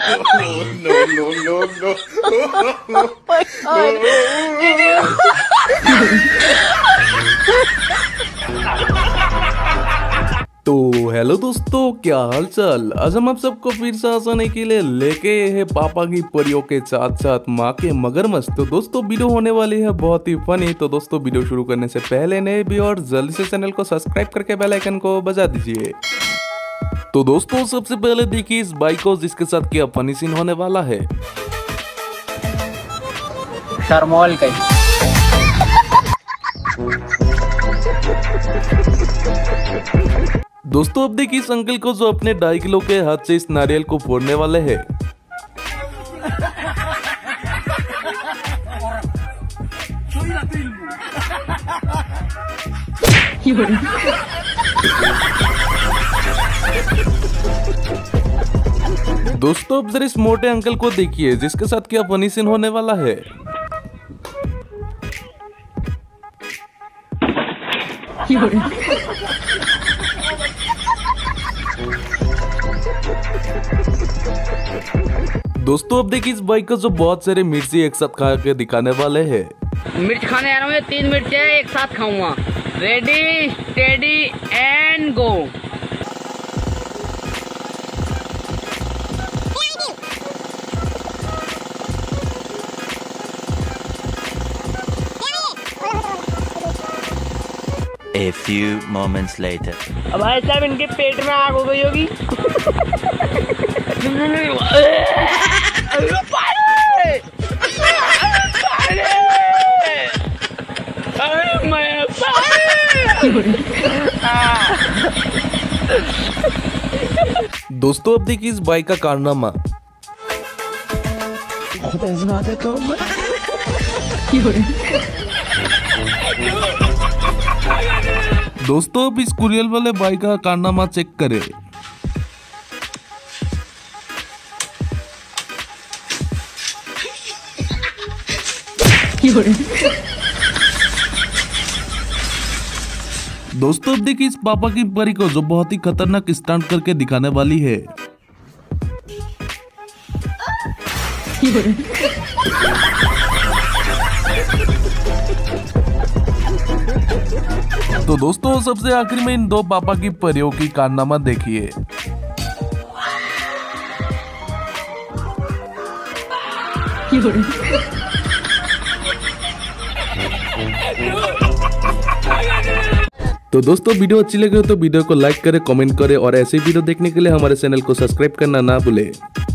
तो हेलो दोस्तों, क्या हाल चाल। आज हम आप सबको फिर से हंसाने के लिए लेके हैं पापा की परियों के साथ साथ माँ के मगरमच्छ। तो दोस्तों वीडियो होने वाली है बहुत ही फनी। तो दोस्तों वीडियो शुरू करने से पहले नए भी और जल्दी से चैनल को सब्सक्राइब करके बेल आइकन को बजा दीजिए। तो दोस्तों सबसे पहले देखिए इस बाइक को जिसके साथ क्या फनी सीन होने वाला है। शर्मोल का दोस्तों अब देखिए इस अंकल को जो अपने 2.5 किलो के हाथ से इस नारियल को फोड़ने वाले हैं। दोस्तों अब जरा इस मोटे अंकल को देखिए जिसके साथ क्या फनी सीन होने वाला है। दोस्तों अब देखिए इस बाइक का जो बहुत सारे मिर्ची एक साथ खा के दिखाने वाले हैं। मिर्च खाने आ रहा हूँ, 3 मिर्चें एक साथ खाऊंगा। Ready steady and go. A few moments later. अब भाई साहब इनके पेट में आग हो गई होगी। दोस्तों अब देखिए इस बाइक का कारनामा। दोस्तों अब इस कुरियल वाले बाइक का कारनामा चेक करें। दोस्तों अब देखिए इस पापा की परी को जो बहुत ही खतरनाक स्टंट करके दिखाने वाली है। तो दोस्तों सबसे आखिर में इन 2 पापा की परियों की कारनामा देखिए। तो दोस्तों वीडियो अच्छी लगे हो तो वीडियो को लाइक करें, कमेंट करें और ऐसे वीडियो देखने के लिए हमारे चैनल को सब्सक्राइब करना ना भूलें।